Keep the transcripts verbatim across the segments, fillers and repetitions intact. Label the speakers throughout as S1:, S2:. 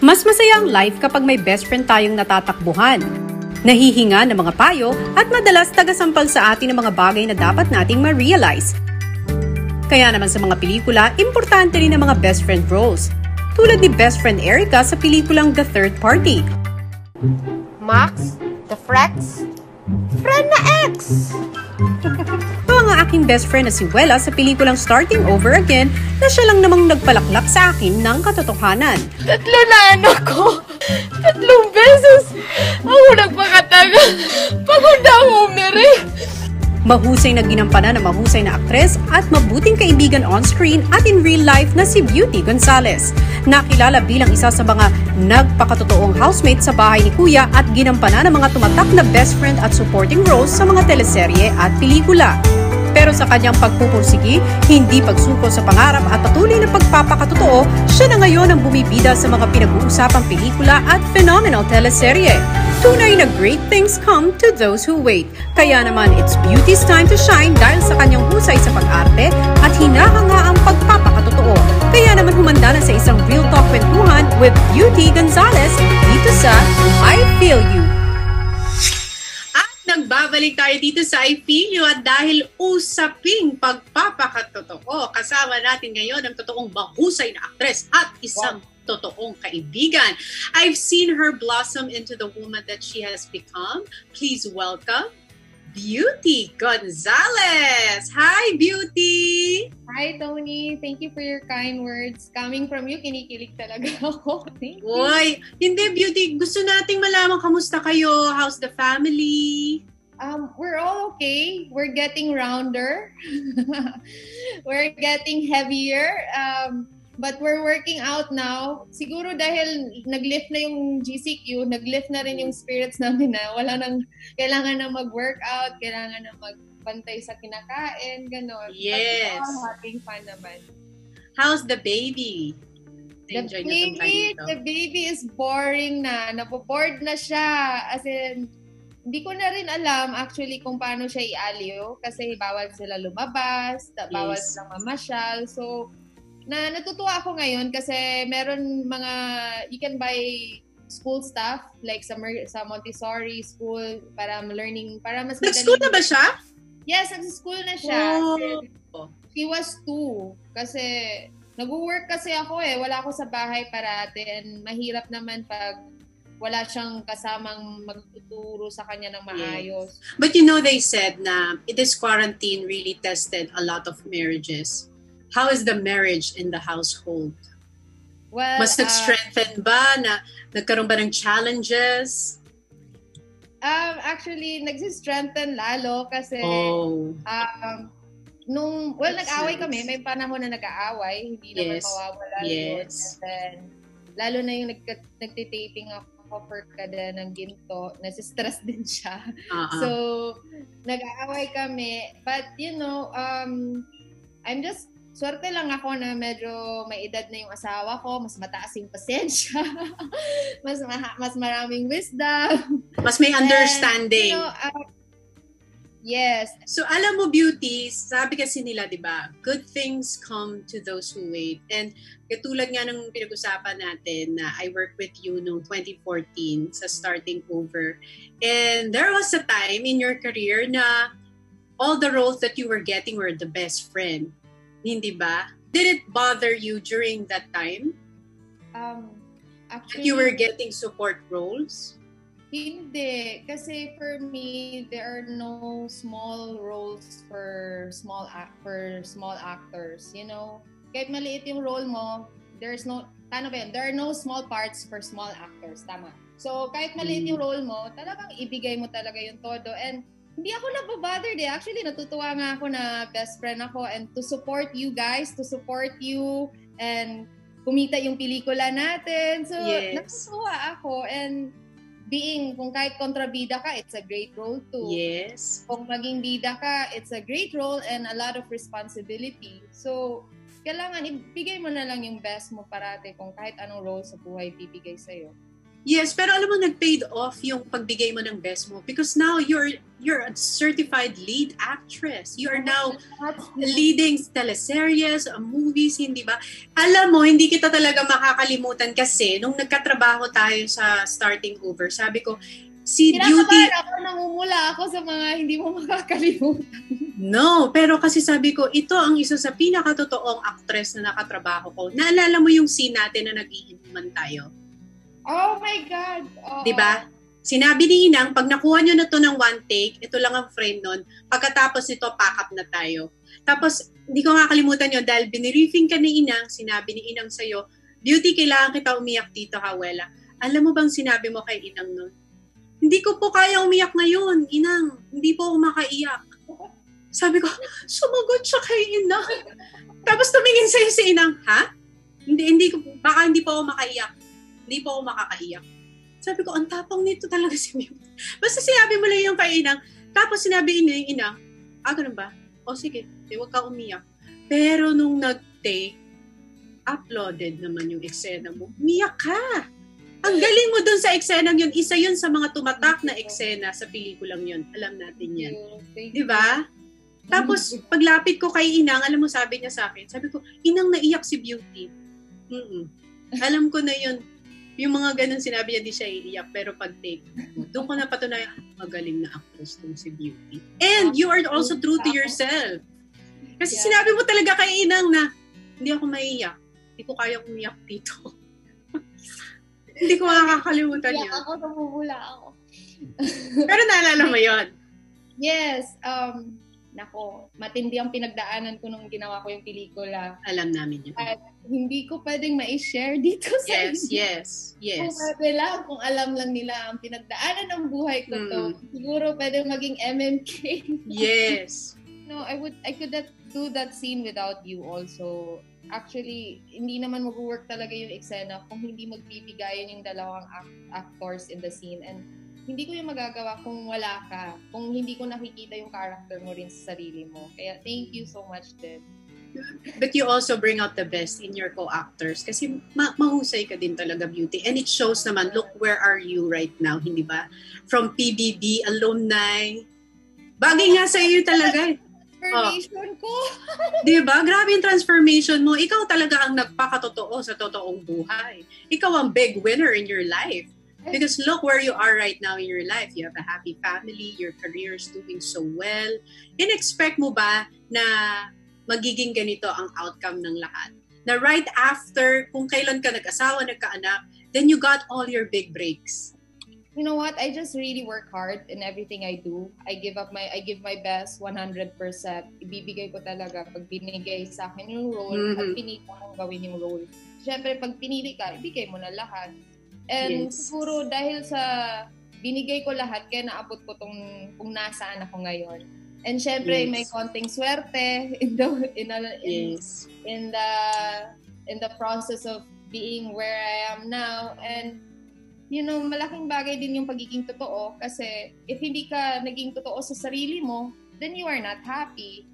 S1: Mas masaya ang life kapag may best friend tayong natatakbuhan. Nahihinga ng mga payo at madalas tagasampal sa atin ng mga bagay na dapat nating ma-realize. Kaya naman sa mga pelikula, importante rin ang mga best friend roles. Tulad ni best friend Erica sa pelikulang The Third Party.
S2: Max, the Frex, friend na ex!
S1: O ang aking best friend na si Wella sa pelikulang Starting Over Again na siya lang namang nagpalaklak sa akin ng katotohanan.
S2: Tatlo na anak ko! Tatlong beses! Ako nagpakatagal! Pagod na ako umiri!
S1: Mahusay na ginampanan ng mahusay na aktres at mabuting kaibigan on-screen at in real life na si Beauty Gonzalez. Nakilala bilang isa sa mga nagpakatotoong housemate sa bahay ni Kuya at ginampanan ng mga tumatak na best friend at supporting roles sa mga teleserye at pelikula. Pero sa kanyang pagpupursigi, hindi pagsuko sa pangarap at patuloy na pagpapakatotoo, siya na ngayon ang bumibida sa mga pinag-uusapang pelikula at phenomenal teleserye. Tunay na great things come to those who wait. Kaya naman, it's Beauty's time to shine dahil sa kanyang husay sa pag-arte at hinahanga ang pagpapakatotoo. Kaya naman humanda na sa isang real talk kwentuhan with Beauty Gonzalez dito sa I Feel You. Nagbabalik tayo dito sa I Feel You at dahil usaping pagpapakatotoo, kasama natin ngayon ang totoong mahusay na aktres at isang wow. totoong kaibigan. I've seen her blossom into the woman that she has become. Please welcome Beauty Gonzalez! Hi, Beauty!
S3: Hi, Tony. Thank you for your kind words. Coming from you, kinikilig talaga ako. Thank you.
S1: Uy, hindi, Beauty. Gusto nating malaman kamusta kayo. How's the family?
S3: Um, we're all okay. We're getting rounder. We're getting heavier. Um, but we're working out now. Siguro dahil nag-lift na yung G C Q, nag-lift na rin yung spirits namin na wala nang, kailangan na mag-workout, kailangan na magpantay sa kinakain, gano'n.
S1: Yes.
S3: But we're all having fun naman.
S1: How's the baby?
S3: The baby, the baby is boring na. Napo-bored na siya. As in, hindi ko na rin alam actually kung paano siya i-aliw kasi bawal sila lumabas, bawal
S1: yes.
S3: silang mamasyal. So, na natutuwa ako ngayon kasi meron mga, you can buy school stuff like sa, sa Montessori school para learning, para mas madali.
S1: Nag-school na ba siya?
S3: Yes, nag-school na siya.
S1: Oh.
S3: She was two. Kasi nag-work kasi ako eh. Wala ako sa bahay parate and mahirap naman pag wala siyang kasamang magtuturo sa kanya ng maayos.
S1: Yes. But you know, they said na this quarantine really tested a lot of marriages. How is the marriage in the household?
S3: Well,
S1: Mas nag-strengthen uh, ba? Na, nagkaroon ba ng challenges?
S3: Um, actually, nag-strengthen lalo kasi
S1: oh.
S3: um, nung, well, That's nag-away nice. kami. May panahon na nag-aaway. Hindi yes. naman mawawala
S1: yes.
S3: yun. And then, lalo na yung nag- nagtitaping ako for kada ng ginto, nasistress din siya. Uh-huh. So, nag-aaway kami. But, you know, um, I'm just swerte lang ako na medyo may edad na yung asawa ko, mas mataas yung pasensya, mas ma- mas maraming wisdom.
S1: Mas may understanding.
S3: And, you know, uh, yes.
S1: So alam mo, Beauty, sabi kasi nila, di ba, good things come to those who wait. And katulad nga ng pinag-usapan natin na I worked with you noong twenty fourteen sa Starting Over. And there was a time in your career na all the roles that you were getting were the best friend. Hindi ba? Did it bother you during that time?
S3: Um, actually,
S1: that you were getting support roles?
S3: Hindi. Kasi for me, there are no small roles for small act for small actors. You know? Kahit maliit yung role mo, there's no, paano ba yun? There are no small parts for small actors. Tama. So, kahit maliit yung role mo, talagang ibigay mo talaga yung todo. And hindi ako nababother eh. Actually, natutuwa nga ako na best friend ako and to support you guys, to support you and kumita yung pelikula natin. So,
S1: yes.
S3: natutuwa ako and being, kung kahit kontrabida ka, it's a great role too.
S1: Yes.
S3: Kung maging bida ka, it's a great role and a lot of responsibility. So, kailangan ibigay mo na lang yung best mo parate kung kahit anong role sa buhay bibigay sa'yo.
S1: Yes, pero alam mo, nag-paid off yung pagbigay mo ng best mo because now you're you're a certified lead actress. You are now leading teleseries, uh, movies, hindi ba? Alam mo, hindi kita talaga makakalimutan kasi nung nagkatrabaho tayo sa Starting Over, sabi ko, si Beauty...
S3: Kinakabahan ako, namumula ako sa mga hindi mo makakalimutan.
S1: No, pero kasi sabi ko, ito ang isa sa pinakatotoong actress na nakatrabaho ko. Naalala mo yung scene natin na nag-iinuman tayo?
S3: Oh my God! Oh.
S1: Diba? Sinabi ni Inang, pag nakuha nyo na to ng one take, ito lang ang frame nun, pagkatapos nito, pack up na tayo. Tapos, hindi ko makakalimutan yun, dahil biniriefing ka ni Inang, sinabi ni Inang sa'yo, Beauty, kailangan kita umiyak dito, Hawela. Alam mo bang sinabi mo kay Inang nun? Hindi ko po kaya umiyak ngayon, Inang. Hindi po ako makaiyak. Sabi ko, sumagot siya kay Inang. Tapos tumingin sa'yo si Inang, ha? Hindi, hindi ko, baka hindi po ako makaiyak. Hindi po ako makakaiyak. Sabi ko, ang tapang nito talaga si Beauty. Basta sinabi mo lang yung kay Inang. Tapos sinabi niya yung Inang, ah, ganun ba? O sige, eh, huwag ka umiyak. Pero nung nag-take, uploaded naman yung eksena mo, umiyak ka. Ang galing mo dun sa eksenang yun. Isa yun sa mga tumatak na eksena sa pelikulang yun. Alam natin yan. Di ba? Tapos, paglapit ko kay Inang, alam mo, sabi niya sa akin, sabi ko, Inang, naiyak si Beauty. Mm-mm. Alam ko na yun. Yung mga ganun sinabi niya, di siya iiyak. Pero pag take, doon ko napatunayan, magaling na actress tong si Beauty. And you are also true to yourself. Kasi yeah. Sinabi mo talaga kay Inang na, hindi ako maiiyak. Hindi ko kaya umiyak dito. Hindi ko makakalimutan yun.
S3: Iyak ako, namumula ako.
S1: Pero naalala mo yun?
S3: Yes. Um, nako, matindi ang pinagdaanan ko nung ginawa ko yung pelikula.
S1: Alam namin yun.
S3: At hindi ko pwedeng ma-share dito sa
S1: Yes,
S3: inyo.
S1: yes, yes.
S3: Kung pwede lang, kung alam lang nila ang pinagdaanan ng buhay ko to,
S1: Mm.
S3: siguro pwedeng maging M M K.
S1: Yes.
S3: No, I would, I could that, do that scene without you also. Actually, hindi naman mag-work talaga yung eksena kung hindi magbibigayan yung dalawang act- actors in the scene. And hindi ko yung magagawa kung wala ka, kung hindi ko nakikita yung character mo rin sa sarili mo. Kaya thank you so much, Deb.
S1: But you also bring out the best in your co-actors kasi ma- mahusay ka din talaga, Beauty. And it shows naman, look, where are you right now, hindi ba? From P B B, alumni. Bagay nga sa iyo talaga eh.
S3: Transformation oh. ko.
S1: Di ba? Grabe yung transformation mo. Ikaw talaga ang nagpakatotoo sa totoong buhay. Ikaw ang big winner in your life. Because look where you are right now in your life. You have a happy family. Your career is doing so well. In-expect mo ba na magiging ganito ang outcome ng lahat? Na right after, kung kailan ka nag-asawa, nagkaanak, then you got all your big breaks.
S3: You know what? I just really work hard in everything I do. I give up my I give my best one hundred percent. Ibibigay ko talaga pag binigay sa akin yung role mm-hmm. at pinili kong gawin yung role. Siyempre, pag pinili ka, ibigay mo na lahat. And yes. Siguro dahil sa binigay ko lahat, kaya naabot ko tong kung nasaan ako ngayon. And syempre, yes. May konting swerte in the in, a, in,
S1: yes.
S3: in the in the process of being where I am now. And you know, malaking bagay din yung pagiging totoo kasi if hindi ka naging totoo sa sarili mo, then you are not happy.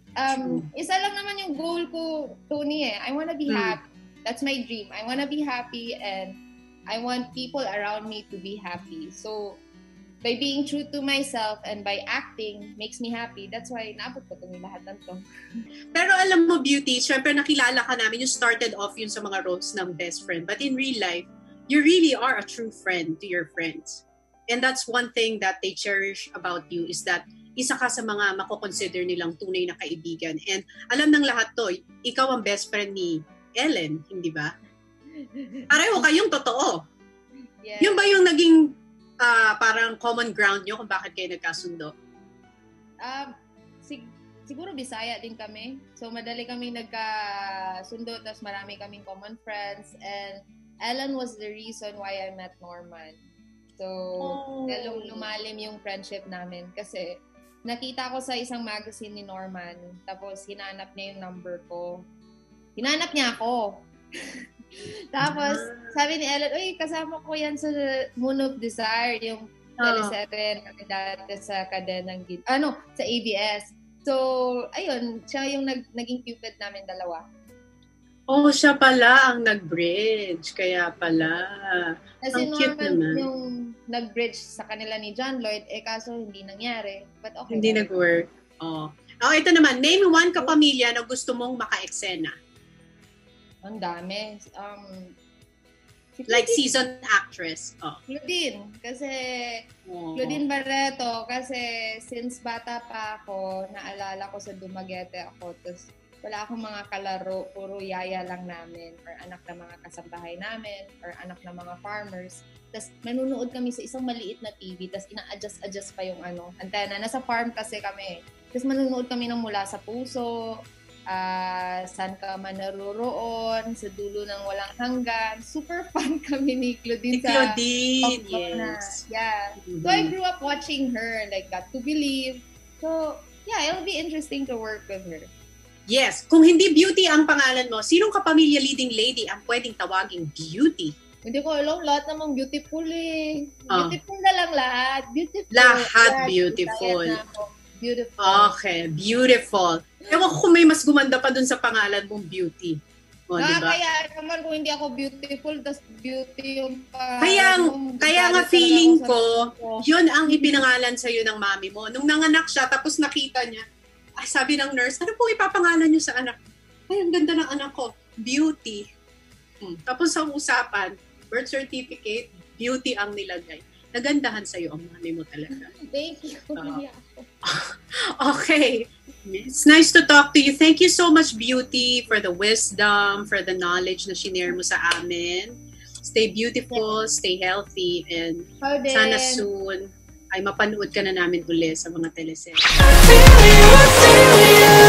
S3: Um, True. Isa lang naman yung goal ko, Tony, eh. I wanna be mm. happy. That's my dream. I wanna be happy and I want people around me to be happy. So, by being true to myself and by acting makes me happy. That's why naabot ko itong lahat ng to.
S1: Pero alam mo, Beauty, syempre nakilala ka namin, you started off yun sa mga roles ng best friend. But in real life, you really are a true friend to your friends. And that's one thing that they cherish about you is that isa ka sa mga makoconsider nilang tunay na kaibigan. And alam ng lahat to, ikaw ang best friend ni Ellen, hindi ba? Pareho kayong totoo. Yeah. Yun ba yung naging uh, parang common ground nyo kung bakit kayo nagkasundo?
S3: Um, sig- siguro Bisaya din kami. So madali kami nagkasundo, tapos marami kaming common friends. And Ellen was the reason why I met Norman. So, oh. lalong lumalim yung friendship namin kasi nakita ko sa isang magazine ni Norman, tapos hinanap niya yung number ko. Hinanap niya ako. Tapos, sabi ni Ellen, uy, kasama ko yan sa Moon of Desire, yung teleserye namin dati sa kadenang, ano, sa A B S. So, ayun, siya yung nag, naging cupid namin dalawa.
S1: Oh, siya pala ang nag-bridge. Kaya pala.
S3: Kasi
S1: Ang cute
S3: normal
S1: naman.
S3: yung nag-bridge sa kanila ni John Lloyd, eh kaso hindi nangyari. But okay.
S1: Hindi
S3: naman.
S1: nag-work. Oh. Oh, ito naman. Name one kapamilya na gusto mong maka-eksena.
S3: Ang dami. Um, si
S1: Like
S3: Claudine-
S1: season actress. Oh.
S3: Claudine. Kasi,
S1: Oh.
S3: Claudine Barreto. Kasi since bata pa ako, naalala ko sa Dumaguete ako. Tapos wala akong mga kalaro. Puro yaya lang namin. Or anak ng mga kasambahay namin. Or anak ng mga farmers. Tapos manunood kami sa isang maliit na T V. Tapos ina-adjust-adjust pa yung ano, antena. Nasa farm kasi kami. Tapos manunood kami ng Mula sa Puso. Uh, saan ka man naroroon, sa dulo ng walang hanggan. Super fun kami ni Claudine.
S1: Ni Claudine,
S3: sa
S1: yes.
S3: Yeah.
S1: Mm-hmm.
S3: So I grew up watching her, like Got to Believe. So yeah, it'll be interesting to work with her.
S1: Yes. Kung hindi Beauty ang pangalan mo, sinong kapamilya leading lady ang pwedeng tawaging Beauty?
S3: Hindi ko alam, lahat namang beautiful eh.
S1: Oh.
S3: Beautiful na lang lahat. Beautiful.
S1: Lahat
S3: Lahat
S1: beautiful.
S3: na ako. Beautiful.
S1: Okay, beautiful. Ewan ko kung may mas gumanda pa dun sa pangalan mong Beauty. O,
S3: Ah,
S1: diba?
S3: kaya naman kung hindi ako beautiful, tas beauty yung pa...
S1: Kaya,
S3: yung
S1: kaya nga
S3: galit
S1: feeling
S3: talaga
S1: ko,
S3: ako sa sarili ko.
S1: yun ang ipinangalan sa'yo ng mami mo. Nung nanganak siya, tapos nakita niya, ay, sabi ng nurse, ano pong ipapangalan niyo sa anak? Ay, ang ganda ng anak ko. Beauty. Hmm. Tapos ang usapan, birth certificate, Beauty ang nilagay. Nagandahan sa'yo ang mami mo talaga.
S3: Thank you.
S1: Uh,
S3: Hindi ako.
S1: Okay. It's nice to talk to you. Thank you so much, Beauty, for the wisdom, for the knowledge na shinare mo sa amin. Stay beautiful, stay healthy, and
S3: Ikaw din.
S1: sana soon ay mapanood ka na namin uli sa mga teleserye.
S4: I feel you, I feel you.